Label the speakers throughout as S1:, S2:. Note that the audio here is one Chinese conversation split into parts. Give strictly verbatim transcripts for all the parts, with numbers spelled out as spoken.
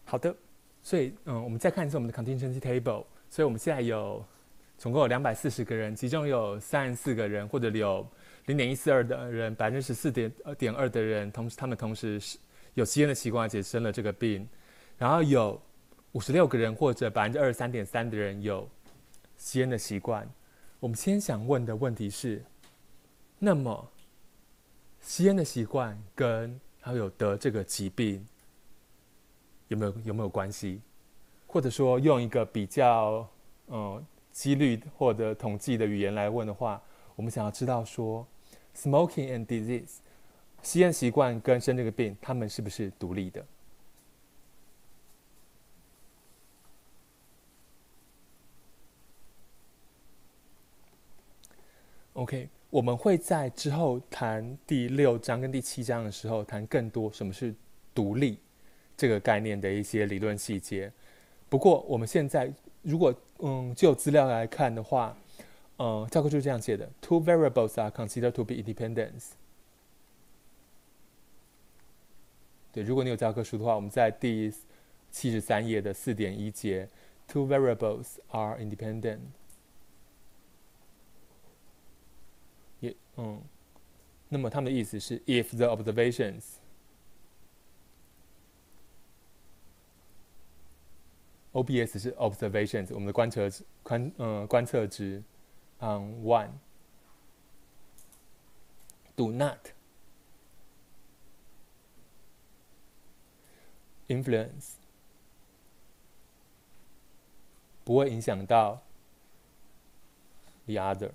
S1: 好的，所以嗯，我们再看一次我们的 contingency table。所以我们现在有总共有两百四十个人，其中有三十四个人，或者有零点一四二的人，百分之十四点点二的人，同时他们同时是有吸烟的习惯，而且生了这个病。然后有五十六个人，或者百分之二十三点三的人有吸烟的习惯。我们先想问的问题是：那么吸烟的习惯跟还有得这个疾病有没有有没有关系？或者说用一个比较嗯几率或者统计的语言来问的话，我们想要知道说 ，smoking and disease 吸烟习惯跟生这个病，他们是不是独立的 ？OK， 我们会在之后谈第六章跟第七章的时候谈更多什么是独立这个概念的一些理论细节。不过我们现在如果嗯就资料来看的话，嗯，教科书是这样写的 ：Two variables are considered to be independent。对，如果你有教科书的话，我们在第七十三页的四点一节 ，Two variables are independent。也嗯，那么他们的意思是 ，if the observations。O B S 是 observations， 我们的观测值，观呃观测值 on one do not influence， 不会影响到 the other。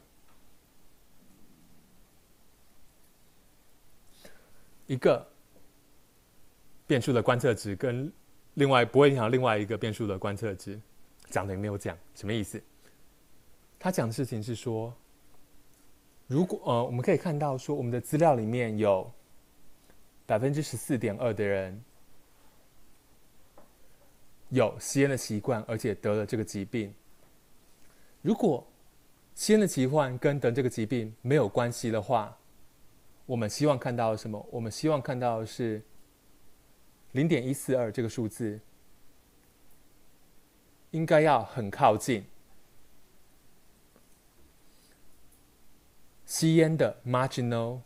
S1: 一个变数的观测值跟另外不会影响另外一个变数的观测值，讲的也没有讲什么意思。他讲的事情是说，如果呃我们可以看到说，我们的资料里面有百分之十四点二的人有吸烟的习惯，而且得了这个疾病。如果吸烟的习惯跟得这个疾病没有关系的话，我们希望看到什么？我们希望看到的是零点一四二这个数字应该要很靠近吸烟的 marginal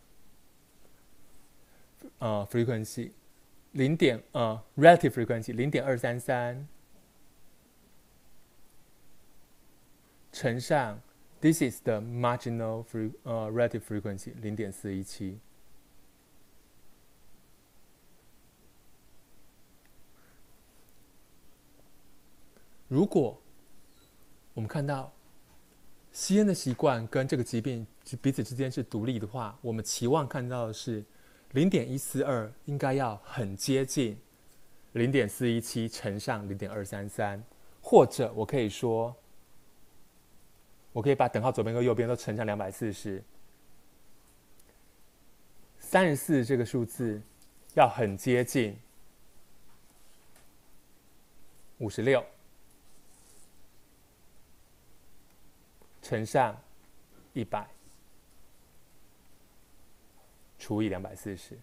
S1: 呃 frequency 零点呃 relative frequency 零点二三三乘上 this is the marginal free, 呃 relative frequency 零点四一七。如果我们看到吸烟的习惯跟这个疾病彼此之间是独立的话，我们期望看到的是零点一四二应该要很接近零点四一七乘上零点二三三，或者我可以说，我可以把等号左边跟右边都乘上两百四十，三十四这个数字要很接近五十六。乘上一百除以两百四十。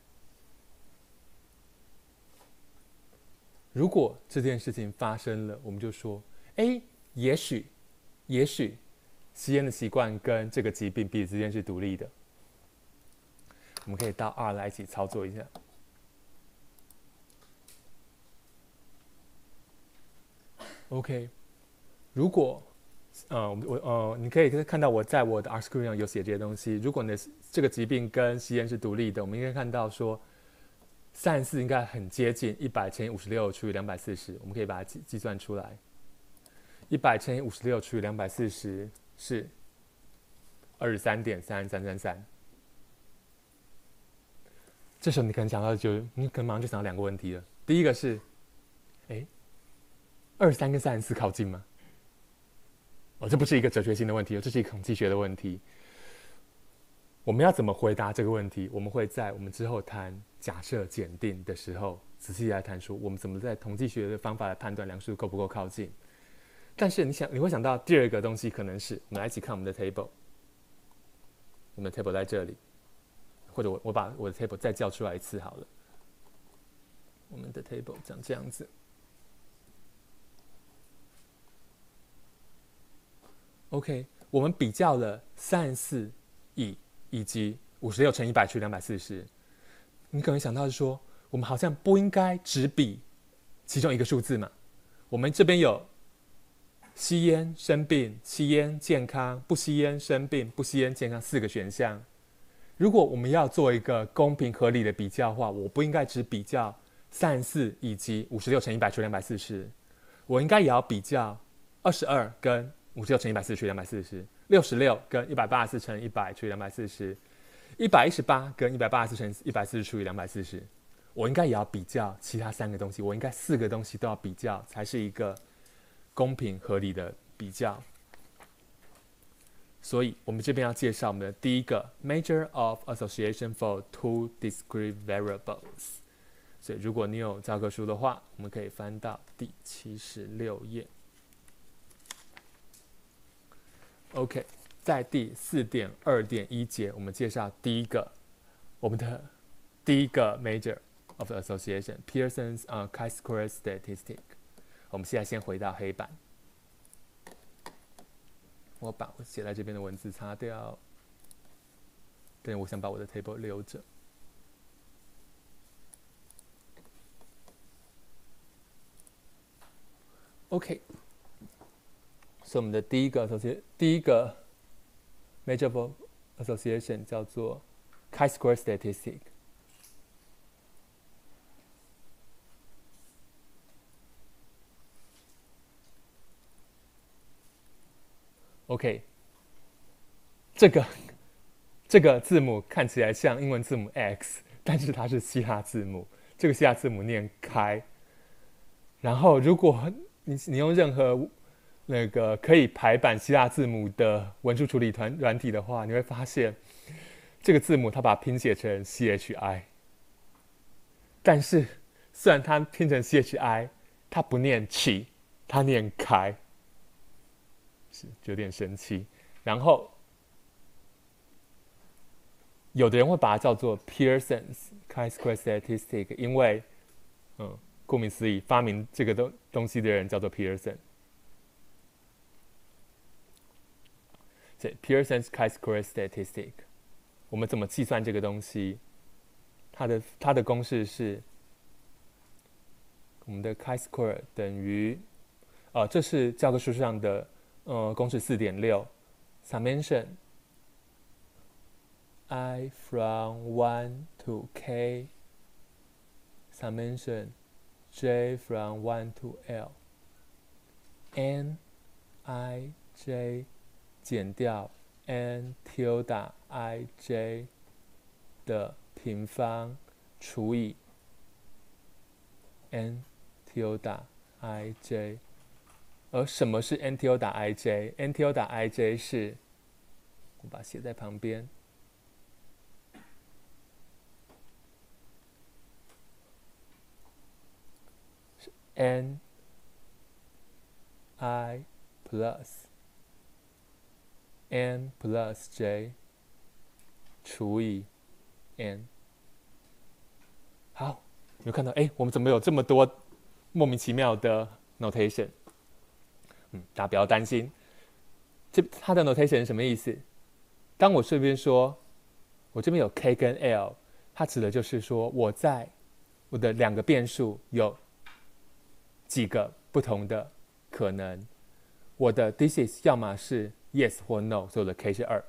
S1: 如果这件事情发生了，我们就说，哎，也许，也许吸烟的习惯跟这个疾病彼此之间是独立的。我们可以到 R 来一起操作一下。OK， 如果呃，我呃，你可以看到我在我的 R screen 上有写这些东西。如果你的这个疾病跟吸烟是独立的，我们应该看到说，三十四应该很接近一百乘以五十六除以两百四十，我们可以把它计计算出来。一百乘以五十六除以两百四十是二十三点三三三三。这时候你可能想到就，你可能马上就想到两个问题了。第一个是，哎，二十三跟三十四靠近吗？哦，这不是一个哲学性的问题，这是一个统计学的问题。我们要怎么回答这个问题？我们会在我们之后谈假设检定的时候，仔细来谈说我们怎么在统计学的方法来判断梁数够不够靠近。但是你想，你会想到第二个东西可能是，我们来一起看我们的 table， 我们的 table 在这里，或者我我把我的 table 再叫出来一次好了。我们的 table 长这样子。 OK， 我们比较了三十四亿以及五十六乘一百除以两百四十，你可能想到是说，我们好像不应该只比其中一个数字嘛？我们这边有吸烟生病、吸烟健康、不吸烟生病、不吸烟健康四个选项。如果我们要做一个公平合理的比较的话，我不应该只比较三十四以及五十六乘一百除以两百四十，我应该也要比较二十二跟五十六乘一百四十除以两百四十，六十六跟一百八十四乘一百除以两百四十，一百一十八跟一百八十四乘一百四十除以两百四十。我应该也要比较其他三个东西，我应该四个东西都要比较，才是一个公平合理的比较。所以我们这边要介绍我们的第一个 measure of association for two discrete variables。所以如果你有教科书的话，我们可以翻到第七十六页。OK， 在第四点二点一节，我们介绍第一个我们的第一个 measure of the association Pearson's、uh, chi-square statistic。我们现在先回到黑板。我把我写在这边的文字擦掉，但我想把我的 table 留着。OK， 所以我们的第一个 association， 第一个 measurable association 叫做 chi-square statistic。OK， 这个这个字母看起来像英文字母 X， 但是它是希腊字母。这个希腊字母念开。然后，如果你你用任何那个可以排版希腊字母的文书处理团软体的话，你会发现这个字母它把它拼写成 C H I。但是虽然它拼成 C H I， 它不念 chi， 它念开。是有点生气，然后有的人会把它叫做 Pearson's chi-square statistic， 因为，嗯，顾名思义，发明这个东东西的人叫做 Pearson。对 ，Pearson's chi-square statistic， 我们怎么计算这个东西？它的它的公式是我们的 chi-square 等于，呃，这是教科书上的。呃，公式 四点六 summation I from one to k summation j from one to l n I j 减掉 n tilde I j 的平方除以 n tilde I j。而什么是 n tilde ij？n tilde ij 是，我把它写在旁边。是 n i plus n plus j 除以 n。好，有看到？哎，我们怎么有这么多莫名其妙的 notation？嗯，大家不要担心，这它的 notation 是什么意思？当我这边说，我这边有 k 跟 l， 它指的就是说我在我的两个变数有几个不同的可能。我的 this is 要么是 yes 或 no， 所以我的 k 是二。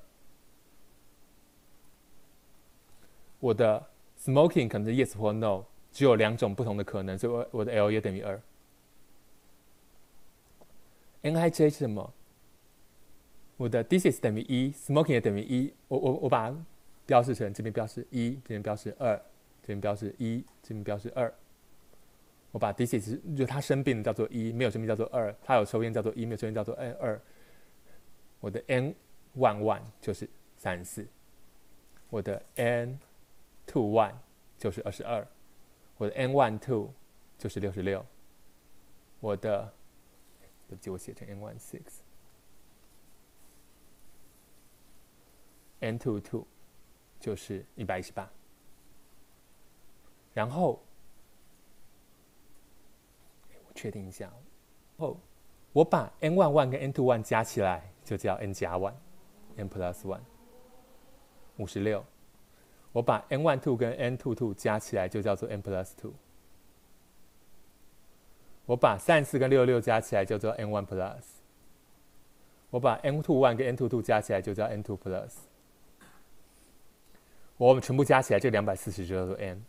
S1: 我的 smoking 可能是 yes 或 no， 只有两种不同的可能，所以我的 l 也等于二。N I J 是什么？我的 this is 等于一 ，smoking 也等于一。我我我把它标示成这边标示一，这边标示二，这边标示一，这边标示二。我把 this is 就他生病叫做一，没有生病叫做二，他有抽烟叫做一，没有抽烟叫做二。我的 n one one 就是三十四，我的 n two one 就是二十二，我的 n one two 就是六十六，我的。对不起，我写成 n one six，n two two 就是一百一十八。然后，我确定一下，后我把 n 一 one 跟 n 二 one 加起来就叫 n 加 one，n plus one， 五十六。我把 n 一 two 跟 n 二 two 加起来就叫做 n plus two。我把三十四跟六十六加起来就叫 n 一 plus。我把 n 二 one 跟 n 二 two 加起来就叫 n 二 plus。我们全部加起来这两百四十就叫做 n。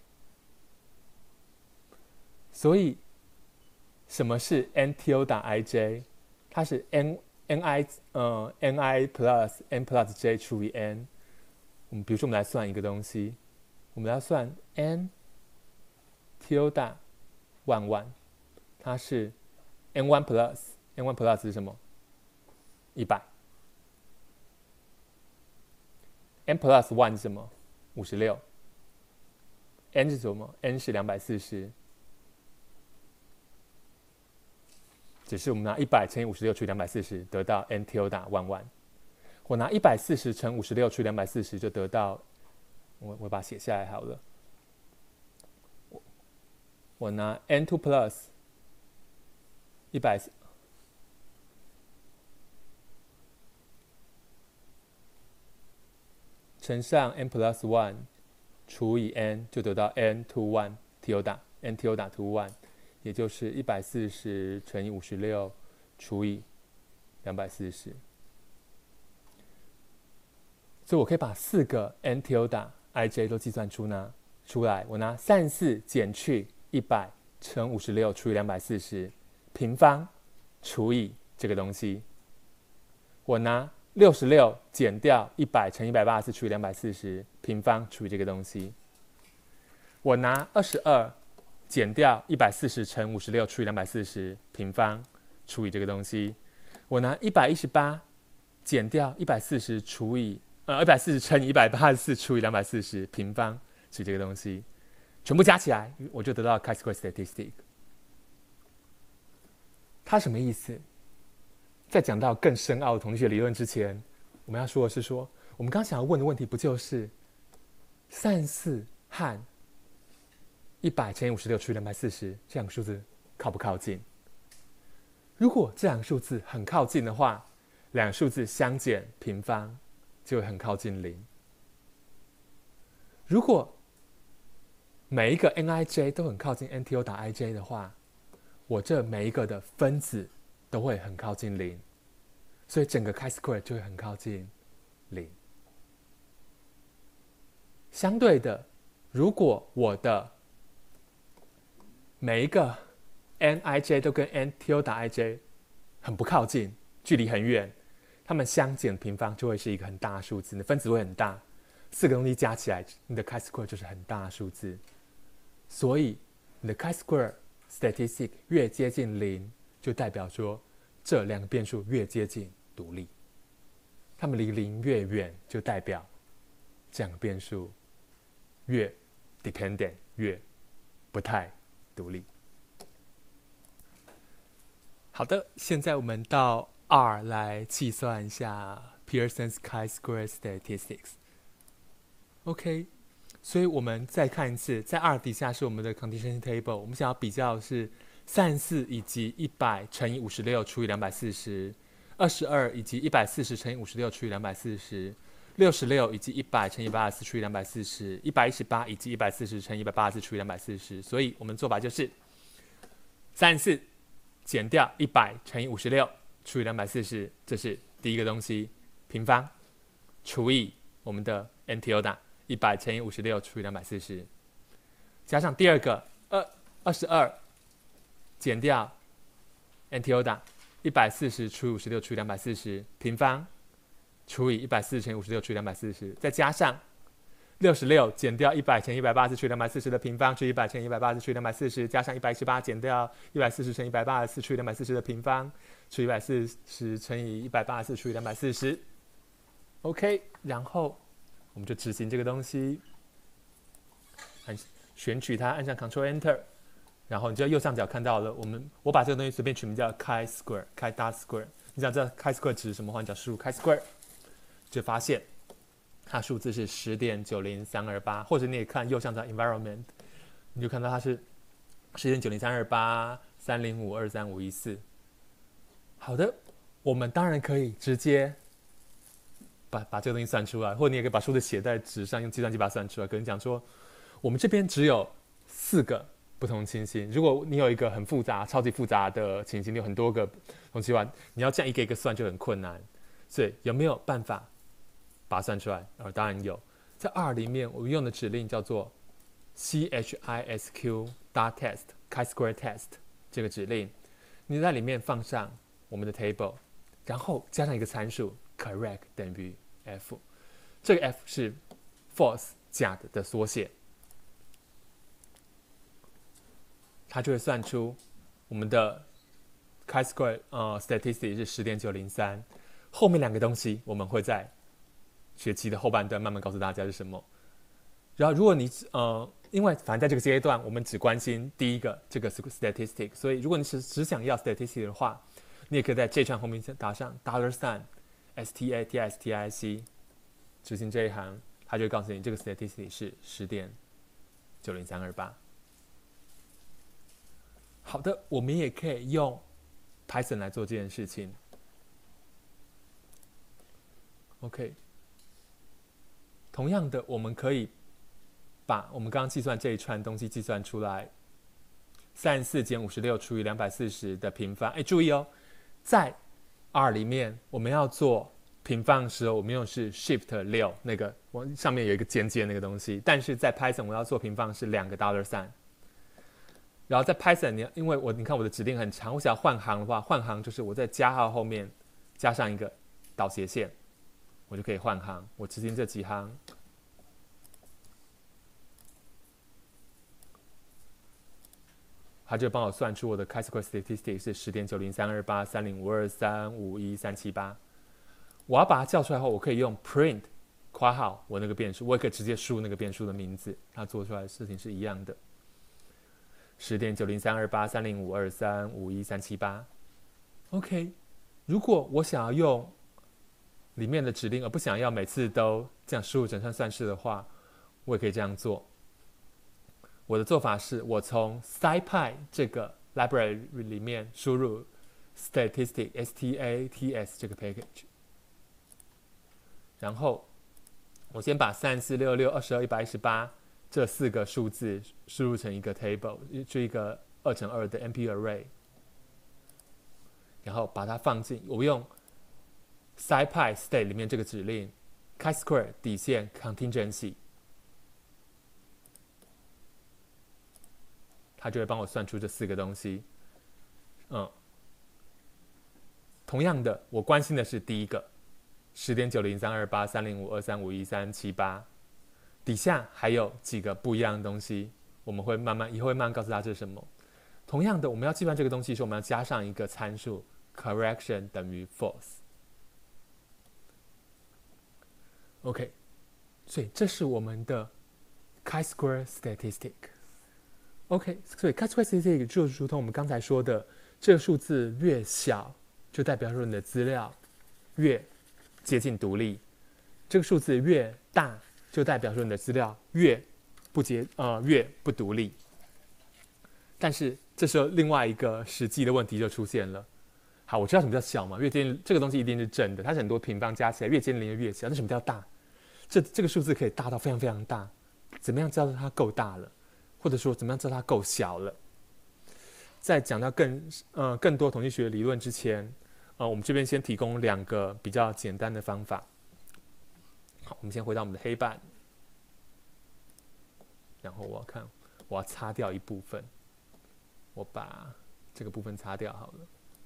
S1: 所以什么是 n tilde ij？ 它是 n ni 呃 ni plus n plus j 除以 n。我们比如说，我们来算一个东西，我们来算 n tilde one one， 它是 n 一 plus n 一 plus 是什么？一百。n plus one 是什么？五十六。n 是什么 ？n 是两百四十。只是我们拿一百乘以五十六除以两百四十，得到 n tilde one one。我拿一百四十乘五十六除以两百四十，就得到，我我把它写下来好了。我, 我拿 n 二 plus 一百乘上 n plus one 除以 n， 就得到 n to one tilde n tilde to one， 也就是一百四十乘以五十六除以两百四十。所以我可以把四个 n tilde ij 都计算出呢出来。我拿三十四减去一百乘五十六除以两百四十平方除以这个东西。我拿六十六减掉一百乘一百八十四除以两百四十平方除以这个东西。我拿二十二减掉一百四十乘五十六除以两百四十平方除以这个东西。我拿一百一十八减掉一百四十除以呃一百四十乘以一百八十四除以两百四十平方除以这个东西，全部加起来，我就得到 chi-square statistic。它什么意思？在讲到更深奥的统计学理论之前，我们要说的是说，我们刚刚想要问的问题不就是三十四和一百乘以五十六除以两百四十这两个数字靠不靠近？如果这两个数字很靠近的话，两个数字相减平方就会很靠近零。如果每一个 nij 都很靠近 n tilde ij 的话，我这每一个的分子都会很靠近零，所以整个 chi-square 就会很靠近零。相对的，如果我的每一个 nij 都跟 n tilde ij 很不靠近，距离很远，它们相减平方就会是一个很大的数字，你的分子会很大，四个东西加起来，你的 chi-square 就是很大的数字。所以你的 chi-square statistic 越接近零，就代表说这两个变数越接近独立。它们离零越远，就代表这两个变数越 dependent， 越不太独立。好的，现在我们到 R 来计算一下 Pearson's chi-square statistics。OK， 所以我们再看一次，在 R 底下是我们的 condition table， 我们想要比较的是三十四以及一百乘以五十六除以两百四十，二十二以及一百四十乘以五十六除以两百四十，六十六以及一百乘以一百八十四除以两百四十，一百一十八以及一百四十乘以一百八十四除以两百四十。所以我们的做法就是三十四减掉一百乘以五十六除以两百四十，这是第一个东西，平方除以我们的 n tilde 一百乘以五十六除以两百四十，加上第二个二二十二减掉 n tilde 一百四十除以五十六除以两百四十平方除以一百四十乘以五十六除以两百四十，再加上六十六减掉一百乘以一百八十除以两百四十的平方除以一百乘以一百八十除以两百四十，加上一百一十八减掉一百四十乘以一百八十四除以两百四十的平方除以一百四十乘以一百八十四除以两百四十。OK， 然后我们就执行这个东西，按选取它，按上 Ctrl Enter， 然后你就在右上角看到了，我们我把这个东西随便取名叫 chi-square chi-dot square。你想知道 chi-square 指什么话，你只要输入 chi-square， 就发现它数字是 十点九零三二八， 或者你也看右上角 environment， 你就看到它是 十点九零三二八 三零五二三五一四。 好的，我们当然可以直接把把这个东西算出来，或者你也可以把数字写在纸上，用计算机把它算出来。跟你讲说，我们这边只有四个不同情形。如果你有一个很复杂、超级复杂的情形，你有很多个东西的话，你要这样一个一个算就很困难。所以有没有办法把它算出来？呃，当然有。在 R 里面，我们用的指令叫做 chisq dot test chi-square test 这个指令，你在里面放上我们的 table， 然后加上一个参数 correct 等于 f， 这个 f 是 false 假的的缩写，它就会算出我们的 chi-square 呃 statistic 是 十点九零三。后面两个东西我们会在学期的后半段慢慢告诉大家是什么。然后如果你呃，因为反正在这个阶段我们只关心第一个这个 statistic， 所以如果你是只想要 statistic 的话，你也可以在这串后面打上 dollar sign statistic 执行这一行，它就会告诉你这个 statistic 是 十点九零三二八。好的，我们也可以用 Python 来做这件事情。OK， 同样的，我们可以把我们刚刚计算这一串东西计算出来，三十四减五十六除以两百四十的平方。哎，注意哦，在 R 里面我们要做平方的时候，我们用的是 Shift 六那个，我上面有一个尖尖那个东西。但是在 Python 我要做平方是两个 dollar sign。然后在 Python 你因为我你看我的指令很长，我想要换行的话，换行就是我在加号后面加上一个倒斜线。我就可以换行，我执行这几行，它就帮我算出我的 chi-square statistic 是 十点九零三二八三零五二三五一三七八。我要把它叫出来后，我可以用 print 括号我那个变数，我也可以直接输入那个变数的名字，它做出来的事情是一样的。十点九零三二八三零五二三五一三七八。OK， 如果我想要用里面的指令，而不想要每次都这样输入整串算式的话，我也可以这样做。我的做法是我从 SciPy 这个 library 里面输入 statistic s t a t s 这个 package， 然后我先把三四六六二十二一百一十八这四个数字输入成一个 table， 就一个二乘二的 M P array， 然后把它放进我用SciPy state 里面这个指令 chi-square 底线 contingency， 它就会帮我算出这四个东西。嗯，同样的，我关心的是第一个 十点九零三二八三零五二三五一三七八， 底下还有几个不一样的东西，我们会慢慢以后会慢慢告诉大家这是什么。同样的，我们要计算这个东西的时候，我们要加上一个参数 correction 等于 false。OK， 所以这是我们的 chi-square statistic。OK， 所以 chi-square statistic 就如同我们刚才说的，这个数字越小，就代表说你的资料越接近独立；这个数字越大，就代表说你的资料越不接呃越不独立。但是这时候另外一个实际的问题就出现了。好，我知道什么叫小嘛，越接近这个东西一定是正的，它是很多平方加起来越接近零越小。那什么叫大？这这个数字可以大到非常非常大，怎么样知道它够大了，或者说怎么样知道它够小了？在讲到更呃更多统计学理论之前，呃，我们这边先提供两个比较简单的方法。好，我们先回到我们的黑板，然后我要看，我要擦掉一部分，我把这个部分擦掉好了。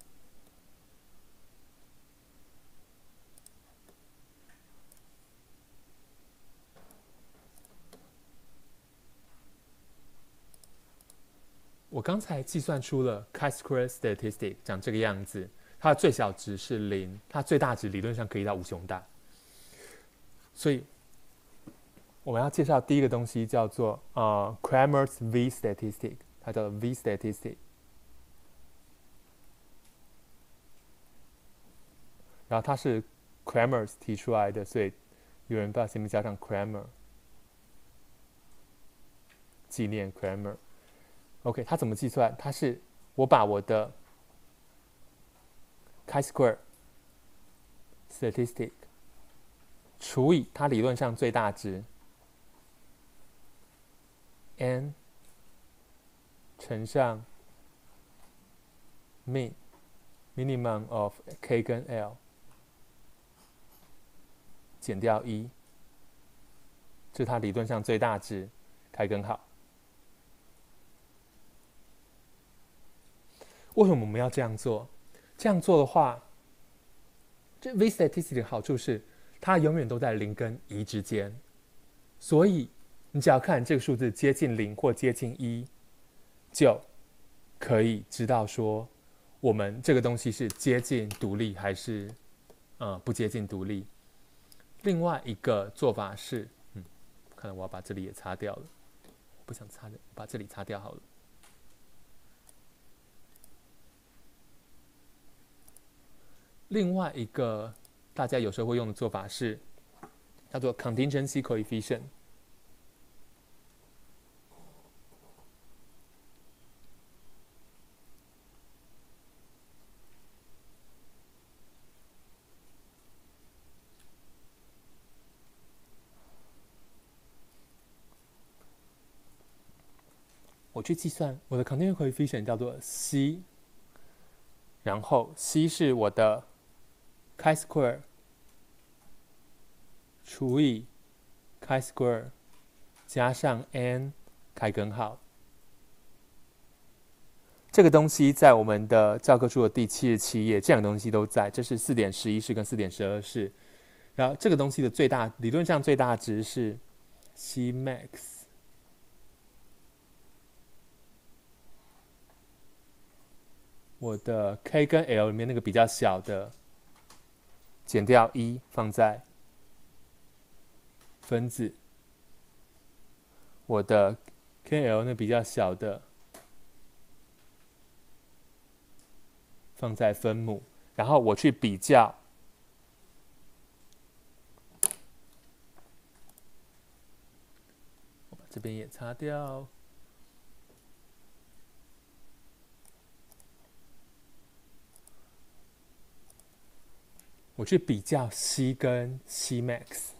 S1: 我刚才计算出了 chi-square statistic 长这个样子，它的最小值是零，它最大值理论上可以到无穷大。所以我们要介绍第一个东西叫做呃 Cramer's V statistic， 它叫 V statistic。然后它是 Cramer's 提出来的，所以有人把前面加上 Cramer， 纪念 Cramer。OK， 它怎么计算？它是我把我的 chi-square statistic 除以它理论上最大值 n 乘上 min minimum of k 跟 l 减掉一，这是它理论上最大值，开根号。为什么我们要这样做？这样做的话，这 v-statistic 的好处是它永远都在零跟一之间，所以你只要看这个数字接近零或接近一，就可以知道说我们这个东西是接近独立还是呃不接近独立。另外一个做法是，嗯，看来我要把这里也擦掉了，我不想擦的，把这里擦掉好了。另外一个大家有时候会用的做法是叫做 contingency coefficient。我去计算我的 contingency coefficient 叫做 c， 然后 c 是我的 chi-square 除以 chi-square 加上 n 开根号。这个东西在我们的教科书的第七十七页，这两个东西都在，这是 四点十一 式跟 四点十二 式。然后这个东西的最大理论上最大值是 c max。我的 k 跟 l 里面那个比较小的减掉一放在分子，我的 k l 那比较小的放在分母，然后我去比较我把这边也擦掉。我去比较 c 跟 c max，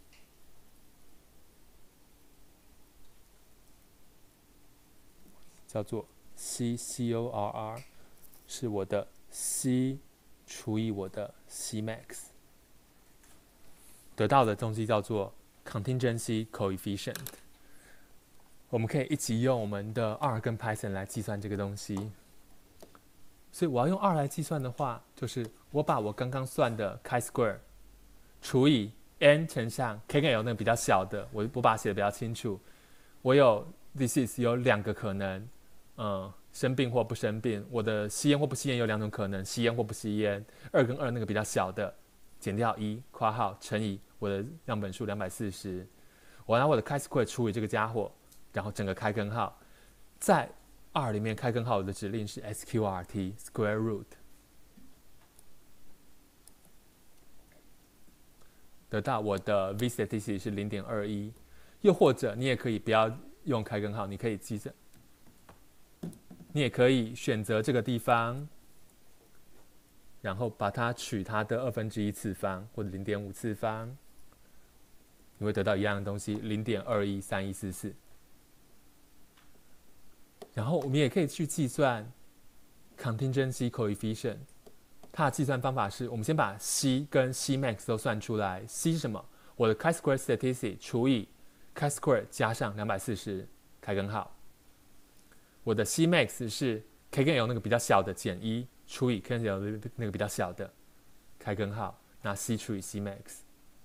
S1: 叫做 c core， 是我的 c 除以我的 c max， 得到的东西叫做 contingency coefficient。我们可以一起用我们的 R 跟 Python 来计算这个东西。所以我要用 R 来计算的话，就是我把我刚刚算的 chi-square 除以 n 乘上 k 跟 l 那个比较小的，我我把它写的比较清楚。我有 disease 有两个可能，嗯，生病或不生病。我的吸烟或不吸烟有两种可能，吸烟或不吸烟。二跟二那个比较小的，减掉一括号乘以我的样本数两百四十。我拿我的 chi-square 除以这个家伙，然后整个开根号，在R 里面开根号的指令是 sqrt square root， 得到我的 v-statistic 是 零点二一， 又或者你也可以不要用开根号，你可以计算，你也可以选择这个地方，然后把它取它的二分之一次方或者零点五次方，你会得到一样的东西 零点二一三一四四。然后我们也可以去计算 contingency coefficient， 它的计算方法是我们先把 c 跟 c max 都算出来。c 是什么？我的 chi-square statistic 除以 chi-square 加上两百四十开根号。我的 c max 是 k 跟 l 那个比较小的减一除以 k 跟 l 那个比较小的开根号，拿 c 除以 c max，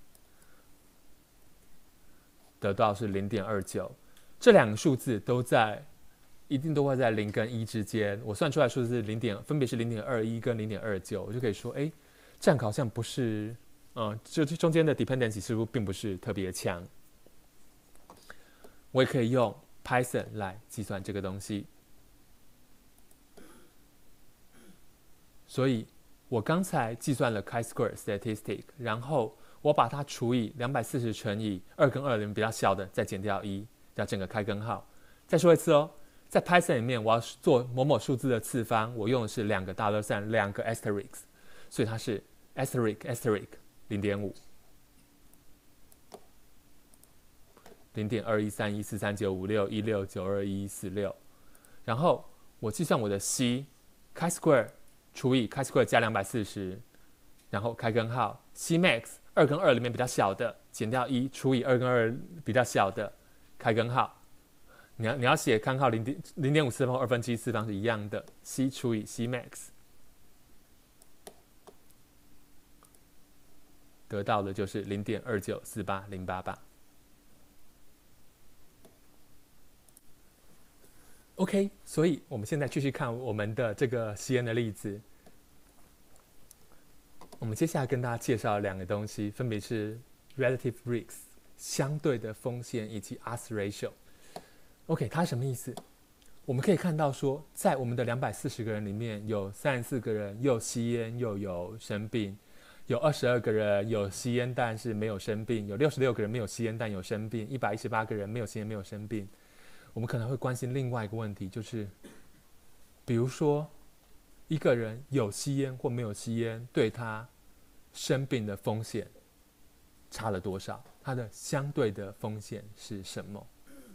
S1: 得到是 零点二九。这两个数字都在。一定都会在零跟一之间，我算出来数字是零点，分别是零点二一跟零点二九，我就可以说，哎，这样好像不是，呃，就中间的 dependency 似乎并不是特别强。我也可以用 Python 来计算这个东西，所以我刚才计算了 chi-square statistic， 然后我把它除以两百四十乘以二跟二里面比较小的，再减掉一，要整个开根号。再说一次哦。在 Python 里面，我要做某某数字的次方，我用的是两个 dollar sign， 两个 asterisk。 所以它是 asterisk asterisk 零点五。零点二一三一四三九五六一六九二一四六，然后我计算我的 c chi-square 除以 chi-square 加两百四十，然后开根号 c max 二跟二里面比较小的减掉一除以二跟二比较小的开根号，你要你要写根号零点零点五次方二分之一次方是一样的 c 除以 c max， 得到的就是零点二九四八零八八。OK， 所以我们现在继续看我们的这个实验的例子。我们接下来跟大家介绍两个东西，分别是 relative risk 相对的风险以及 odds ratio。OK， 它什么意思？我们可以看到说，在我们的两百四十个人里面，有三十四个人又吸烟又有生病，有二十二个人有吸烟但是没有生病，有六十六个人没有吸烟但有生病，一百一十八个人没有吸烟没有生病。我们可能会关心另外一个问题，就是比如说一个人有吸烟或没有吸烟，对他生病的风险差了多少？它的相对的风险是什么？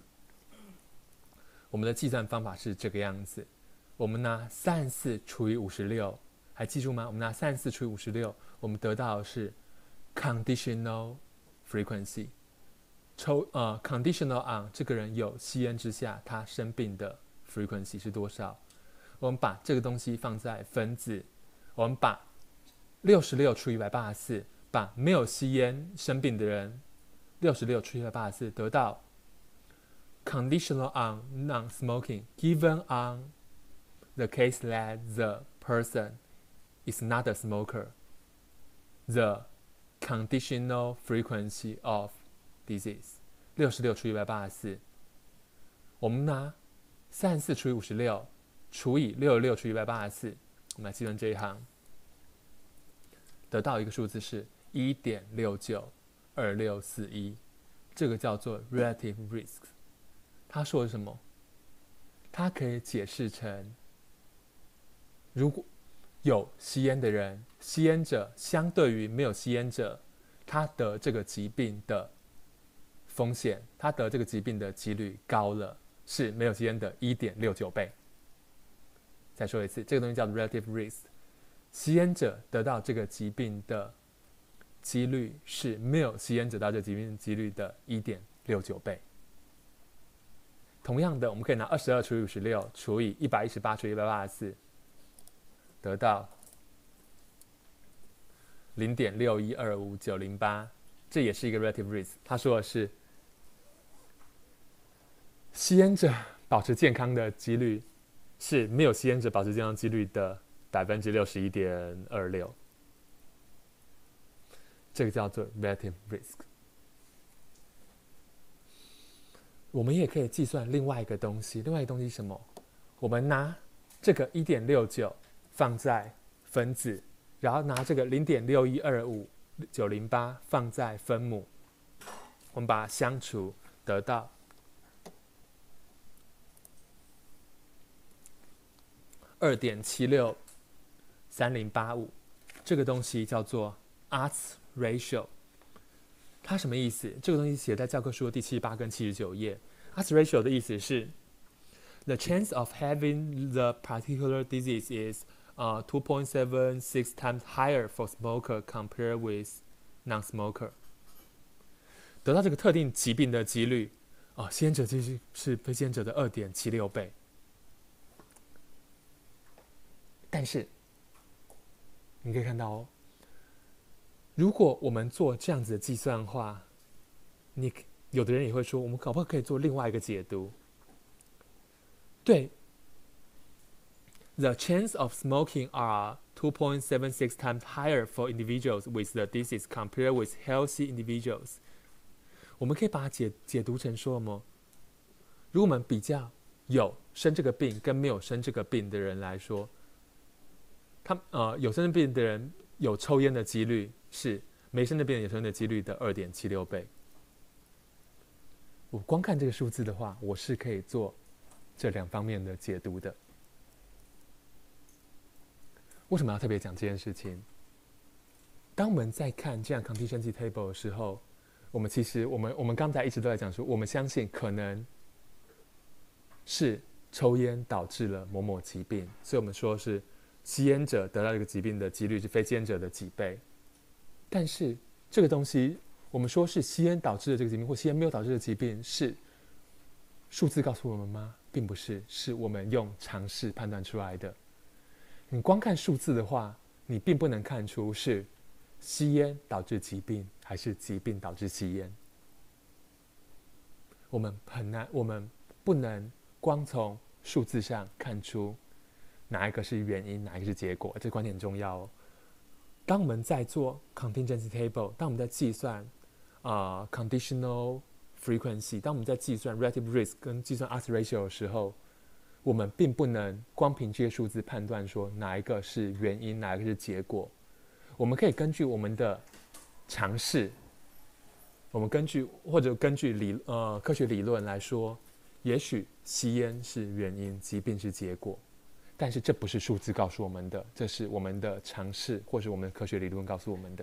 S1: 我们的计算方法是这个样子：我们拿三十四除以五十六，还记住吗？我们拿三十四除以五十六，我们得到的是 conditional frequency。抽呃 conditional on 这个人有吸烟之下，他生病的 frequency 是多少？我们把这个东西放在分子，我们把六十六除以一百八十四，把没有吸烟生病的人六十六除以一百八十四，得到 conditional on non-smoking given on the case that the person is not a smoker, the conditional frequency of disease 六十六除以一百八十四，我们拿三十四除以五十六除以六十六除以一百八十四，我们来计算这一行，得到一个数字是 一点六九二六四一， 这个叫做 relative risk。 它说的是什么？它可以解释成，如果有吸烟的人，吸烟者相对于没有吸烟者，他得这个疾病的风险，他得这个疾病的几率高了，是没有吸烟的 一点六九倍。再说一次，这个东西叫做 relative risk， 吸烟者得到这个疾病的几率是没有吸烟者得到这个疾病的几率的 一点六九倍。同样的，我们可以拿二十二除以五十六除以一百一十八除以一百八十四，得到 零点六一二五九零八， 这也是一个 relative risk。 他说的是吸烟者保持健康的几率是没有吸烟者保持健康几率的 百分之六十一点二六， 这个叫做 relative risk。 我们也可以计算另外一个东西，另外一个东西是什么？我们拿这个 一点六九 放在分子，然后拿这个 零点六一二五九零八 放在分母，我们把它相除，得到二点七六三零八五， 这个东西叫做 odds ratio。 它什么意思？这个东西写在教科书的第七十八跟七十九页。odds ratio 的意思是 the chance of having the particular disease is uh, two point seven six times higher for smoker compared with non-smoker。 得到这个特定疾病的几率，哦，吸烟者几率是非吸烟者的 二点七六倍。但是你可以看到哦，如果我们做这样子的计算的话，你有的人也会说，我们可不可以做另外一个解读？对 ，the chance of smoking are two point seven six times higher for individuals with the disease compared with healthy individuals。我们可以把它解解读成说什么？如果我们比较有生这个病跟没有生这个病的人来说，他呃有生这病的人有抽烟的几率是没生这病有抽烟的几率的 二点七六倍。我光看这个数字的话，我是可以做这两方面的解读的。为什么要特别讲这件事情？ 当我们在看这样 contingency table 的时候，我们其实我们我们刚才一直都在讲说，我们相信可能是抽烟导致了某某疾病，所以我们说是吸烟者得到这个疾病的几率是非吸烟者的几倍。但是这个东西，我们说是吸烟导致的这个疾病，或吸烟没有导致的疾病，是数字告诉我们吗？并不是，是我们用常识判断出来的。你光看数字的话，你并不能看出是吸烟导致疾病，还是疾病导致吸烟。我们很难，我们不能光从数字上看出哪一个是原因，哪一个是结果，这观点很重要哦。当我们在做 contingency table， 当我们在计算、呃、conditional frequency， 当我们在计算 relative risk 跟计算 odds ratio 的时候，我们并不能光凭这些数字判断说哪一个是原因，哪一个是结果。我们可以根据我们的常识，我们根据或者根据理呃科学理论来说，也许吸烟是原因，疾病是结果，但是这不是数字告诉我们的，这是我们的常识或是我们的科学理论告诉我们的。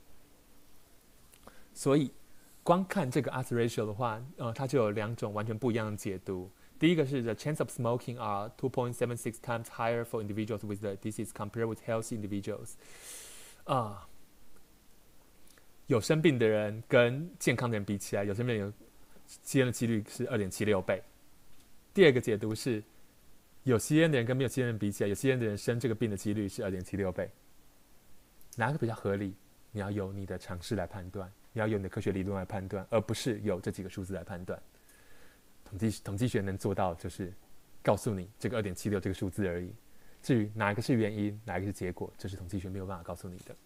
S1: 所以光看这个 odds ratio 的话，呃，它就有两种完全不一样的解读。第一个是 the chance of smoking are two point seven six times higher for individuals with the disease compared with healthy individuals。啊，有生病的人跟健康的人比起来，有生病的人吸烟的几率是 二点七六倍。第二个解读是，有吸烟的人跟没有吸烟的人比起来，有吸烟的人生这个病的几率是 二点七六倍。哪个比较合理？你要由你的常识来判断，你要由你的科学理论来判断，而不是由这几个数字来判断。统计统计学能做到就是告诉你这个 二点七六 这个数字而已。至于哪一个是原因，哪一个是结果，这是统计学没有办法告诉你的。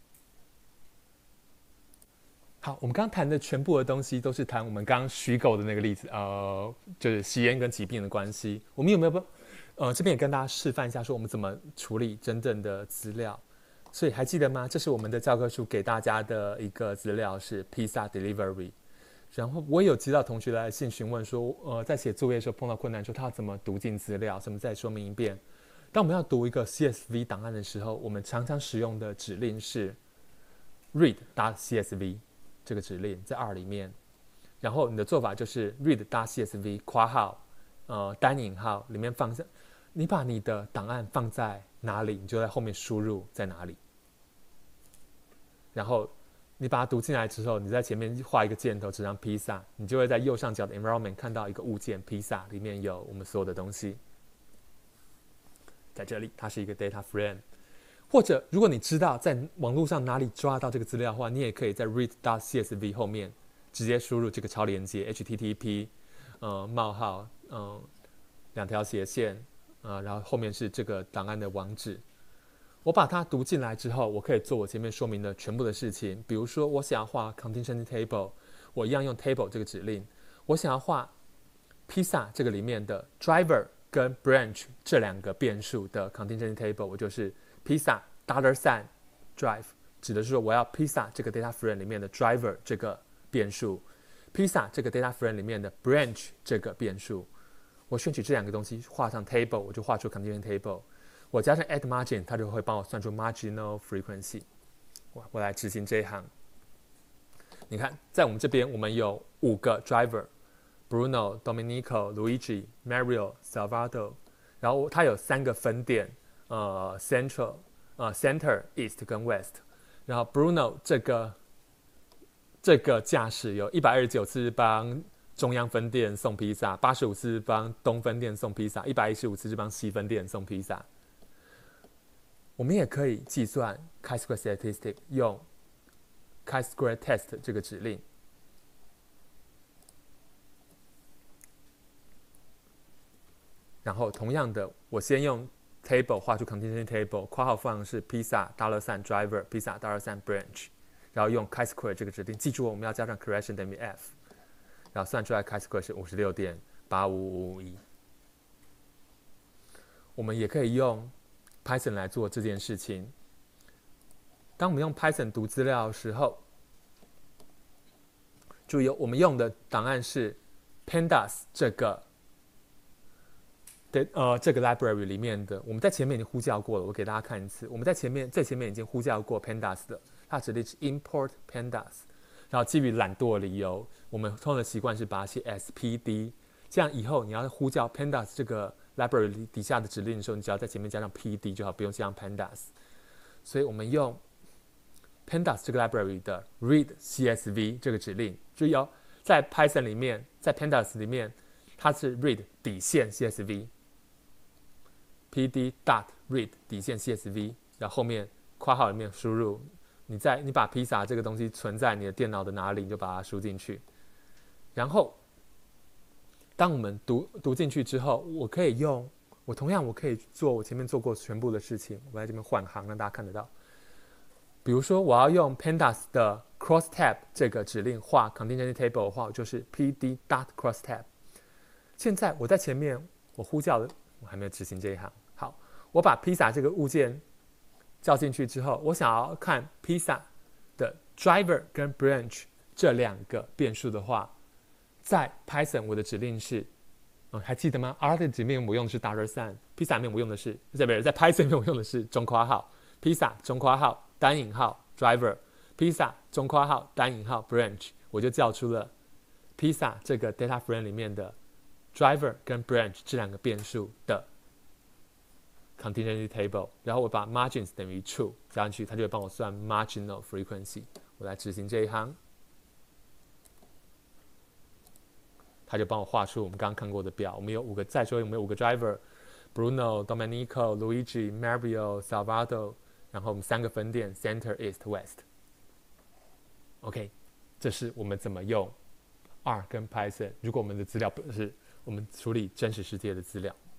S1: 好，我们刚刚谈的全部的东西都是谈我们刚刚虚构的那个例子，呃，就是吸烟跟疾病的关系。我们有没有呃这边也跟大家示范一下，说我们怎么处理真正的资料。所以还记得吗？这是我们的教科书给大家的一个资料，是 Pizza Delivery。然后我也有接到同学来信询问说，呃，在写作业的时候碰到困难，说他要怎么读进资料，什么再说明一遍。当我们要读一个 C S V 档案的时候，我们常常使用的指令是 read.csv 这个指令在 R 里面，然后你的做法就是 read.csv 括号呃单引号里面放下，你把你的档案放在哪里，你就在后面输入在哪里，然后你把它读进来之后，你在前面画一个箭头指向披萨，你就会在右上角的 environment 看到一个物件披萨，里面有我们所有的东西。在这里，它是一个 data frame。或者，如果你知道在网络上哪里抓到这个资料的话，你也可以在 read.csv 后面直接输入这个超连接 H T T P， 呃，冒号，嗯、呃，两条斜线，呃，然后后面是这个档案的网址。我把它读进来之后，我可以做我前面说明的全部的事情。比如说，我想要画 contingency table， 我一样用 table 这个指令。我想要画 pizza 这个里面的 driver 跟 branch 这两个变数的 contingency table， 我就是 pizza dollar sign drive， 指的是说我要 pizza 这个 data frame 里面的 driver 这个变数 ，pizza 这个 data frame 里面的 branch 这个变数。我选取这两个东西画上 table， 我就画出 contingency table。我加上 add margin， 它就会帮我算出 marginal frequency。我我来执行这一行。你看，在我们这边，我们有五个 driver：Bruno、Domenico、Luigi、Mario、Salvador， 然后它有三个分店，呃 ，Central、呃 Center、East 跟 West。然后 Bruno 这个这个驾驶有一百二十九次帮中央分店送披萨，八十五次帮东分店送披萨，一百一十五次是帮西分店送披萨。我们也可以计算 chi-square statistic， 用 chi-square test 这个指令。然后同样的，我先用 table 画出 contingency table， 括号放的是 pizza dollar sign driver pizza dollar sign branch， 然后用 chi-square 这个指令，记住我们要加上 correction 等于 f， 然后算出来 chi-square 是 五十六点八五五五一。我们也可以用Python 来做这件事情。当我们用 Python 读资料的时候，注意我们用的档案是 pandas 这个对，呃，这个 library 里面的，我们在前面已经呼叫过了，我给大家看一次。我们在前面最前面已经呼叫过 pandas 的，它指令是 import pandas。然后基于懒惰的理由，我们通常的习惯是把它写 spd， 这样以后你要呼叫 pandas 这个 library 底下的指令的时候，你只要在前面加上 pd 就好，不用加上 pandas。所以我们用 pandas 这个 library 的 read csv 这个指令，注意哦，在 Python 里面，在 pandas 里面，它是 read 底线 csv。pd dot read 底线 csv， 然后后面括号里面输入，你在你把披萨这个东西存在你的电脑的哪里，你就把它输进去。然后，当我们读读进去之后，我可以用我同样我可以做我前面做过全部的事情，我在这边换行让大家看得到。比如说我要用 pandas 的 crosstab 这个指令画 contingency table 的话，就是 pd dot crosstab。现在我在前面我呼叫的，我还没有执行这一行。好，我把披萨这个物件叫进去之后，我想要看披萨的 driver 跟 branch 这两个变数的话，在 Python 我的指令是，嗯，还记得吗 ？R 的指令我用的是 dollar sign， 披萨里面我用的是，在不是在 Python 里面我用的是中括号，披萨中括号单引号 driver， 披萨中括号单引号 branch， 我就叫出了披萨这个 data frame 里面的 driver 跟 branch 这两个变数的 contingency table， 然后我把 margins 等于 true 加上去，它就会帮我算 marginal frequency。我来执行这一行，它就帮我画出我们刚刚看过的表。我们有五个，再说我们有五个 driver：Bruno、Domenico、Luigi、Mario、Salvador， 然后我们三个分店 ：Center、East、West。OK， 这是我们怎么用 R 跟 Python。如果我们的资料不是我们处理真实世界的资料。